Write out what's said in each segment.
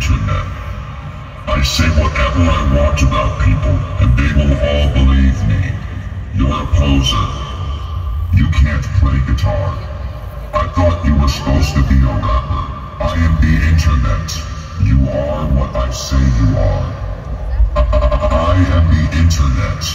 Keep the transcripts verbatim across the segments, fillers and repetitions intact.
internet. I say whatever I want about people, and they will all believe me. You're a poser. You can't play guitar. I thought you were supposed to be a rapper. I am the internet. You are what I say you are. I am the internet.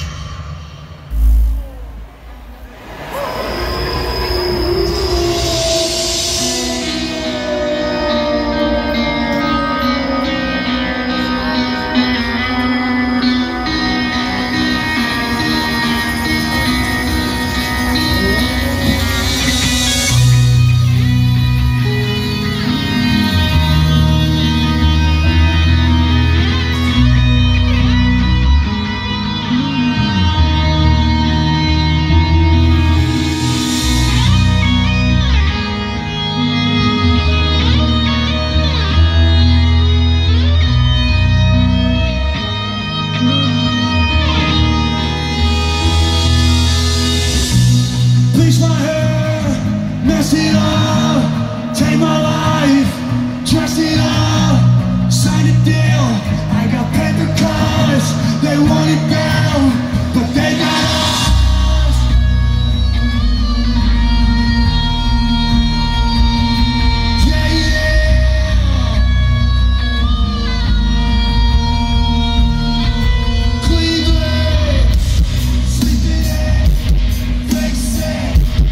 Bleach my hair, mess it up, take my life, dress it up, sign a deal. I got paper cars, they want it down, but they got us. Yeah, yeah. Cleveland, sleeping in, fix it.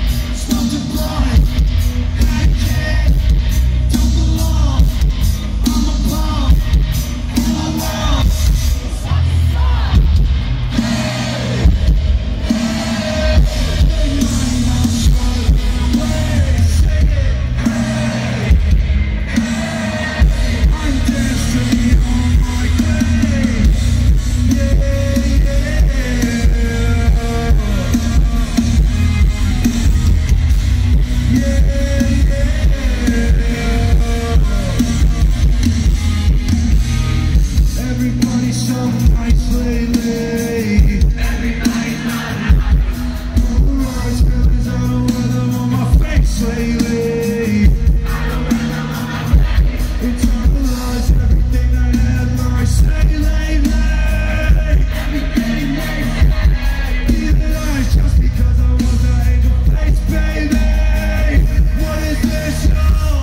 Everybody's so nice lately. Everybody's not nice. Polarized feelings, I don't wear them on my face lately. I don't wear them on my face. Internalize everything that ever I say lately. Everything they say. Demonize just because I was an angel face, baby. What is this show?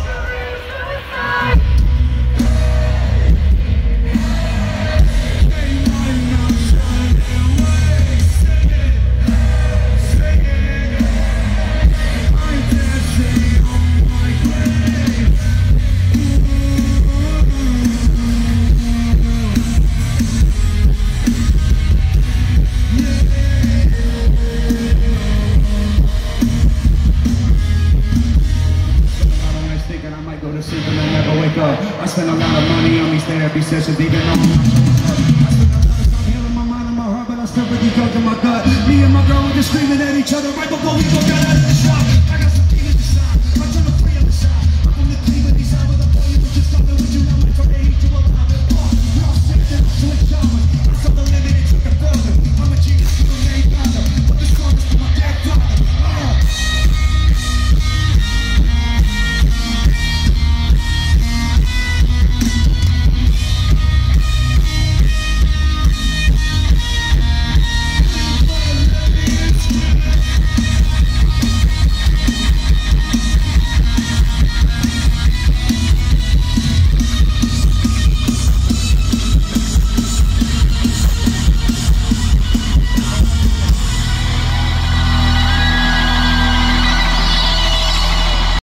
I spend a lot of money on these therapy sessions, even though I'm not I spend a lot of time healing my mind and my heart, but I still really go to my gut. Me and my girl were just screaming at each other right before we go down out of the shop. I got